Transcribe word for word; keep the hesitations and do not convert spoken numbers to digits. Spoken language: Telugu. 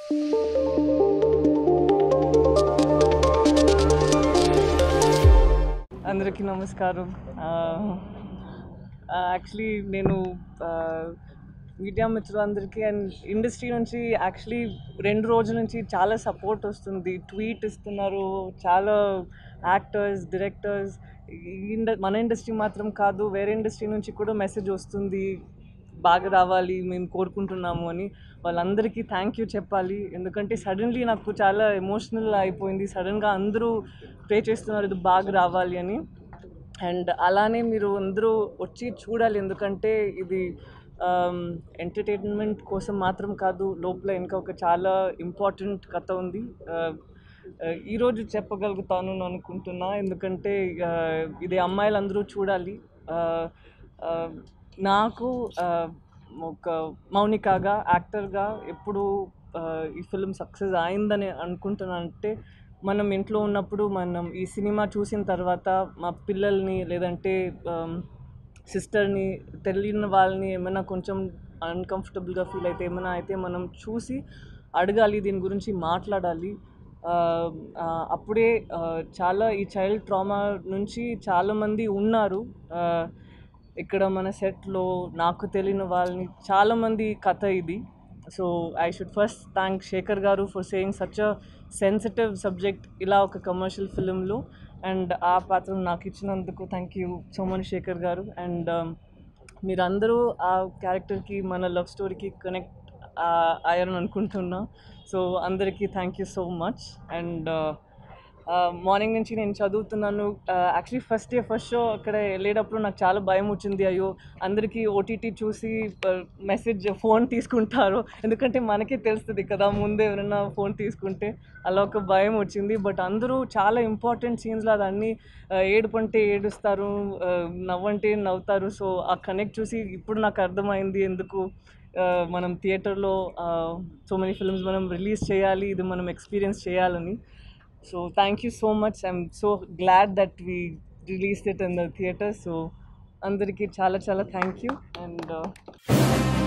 అందరికీ నమస్కారం. యాక్చువల్లీ నేను మీడియా మిత్రులందరికీ అండ్ ఇండస్ట్రీ నుంచి యాక్చువల్లీ రెండు రోజుల నుంచి చాలా సపోర్ట్ వస్తుంది. ట్వీట్ ఇస్తున్నారు చాలా యాక్టర్స్, డైరెక్టర్స్. ఇండ మన ఇండస్ట్రీ మాత్రం కాదు, వేరే ఇండస్ట్రీ నుంచి కూడా మెసేజ్ వస్తుంది, బాగా రావాలి మేము కోరుకుంటున్నాము అని. వాళ్ళందరికీ థ్యాంక్ యూ చెప్పాలి. ఎందుకంటే సడన్లీ నాకు చాలా ఎమోషనల్ అయిపోయింది. సడన్గా అందరూ ప్రే చేస్తున్నారు ఇది బాగా రావాలి అని. అండ్ అలానే మీరు అందరూ వచ్చి చూడాలి, ఎందుకంటే ఇది ఎంటర్టైన్మెంట్ కోసం మాత్రం కాదు, లోపల ఇంకా ఒక చాలా ఇంపార్టెంట్ కథ ఉంది. ఈరోజు చెప్పగలుగుతాను అనుకుంటున్నా, ఎందుకంటే ఇది అమ్మాయిలందరూ చూడాలి. నాకు ఒక మౌనికగా, యాక్టర్గా ఎప్పుడు ఈ ఫిల్మ్ సక్సెస్ అయిందని అనుకుంటున్నానంటే, మనం ఇంట్లో ఉన్నప్పుడు మనం ఈ సినిమా చూసిన తర్వాత మా పిల్లల్ని లేదంటే సిస్టర్ని, తెలియని వాళ్ళని ఏమైనా కొంచెం అన్కంఫర్టబుల్గా ఫీల్ అయితే ఏమైనా అయితే మనం చూసి అడగాలి, దీని గురించి మాట్లాడాలి. అప్పుడే చాలా ఈ చైల్డ్ ట్రామా నుంచి చాలామంది ఉన్నారు ఇక్కడ మన సెట్లో, నాకు తెలియని వాళ్ళని చాలామంది కథ ఇది. So I should first thank Shekhar గారు for saying such a sensitive subject ఇలా ఒక కమర్షియల్ ఫిలింలో. అండ్ ఆ పాత్రను నాకు ఇచ్చినందుకు thank you so much Shekhar గారు. అండ్ మీరందరూ ఆ క్యారెక్టర్కి, మన లవ్ స్టోరీకి కనెక్ట్ అయ్యారని అనుకుంటున్నా. సో అందరికీ thank you so much. And morning నుంచి నేను చదువుతున్నాను. Actually first day first show అక్కడ వెళ్ళేటప్పుడు నాకు చాలా భయం వచ్చింది. అయ్యో అందరికీ ఓటీటీ చూసి మెసేజ్ ఫోన్ తీసుకుంటారు, ఎందుకంటే మనకే తెలుస్తుంది కదా ముందే ఎవరైనా ఫోన్ తీసుకుంటే, అలా ఒక భయం వచ్చింది. బట్ అందరూ చాలా ఇంపార్టెంట్ సీన్స్లో అదన్నీ ఏడుపంటే ఏడుస్తారు, నవ్వంటే నవ్వుతారు. సో ఆ కనెక్ట్ చూసి ఇప్పుడు నాకు అర్థమైంది ఎందుకు మనం థియేటర్లో సో మెనీ ఫిల్మ్స్ మనం రిలీజ్ చేయాలి, ఇది మనం ఎక్స్పీరియన్స్ చేయాలని. So thank you so much. I'm so glad that we released it in the theater. So andariki chala chala thank you. And uh,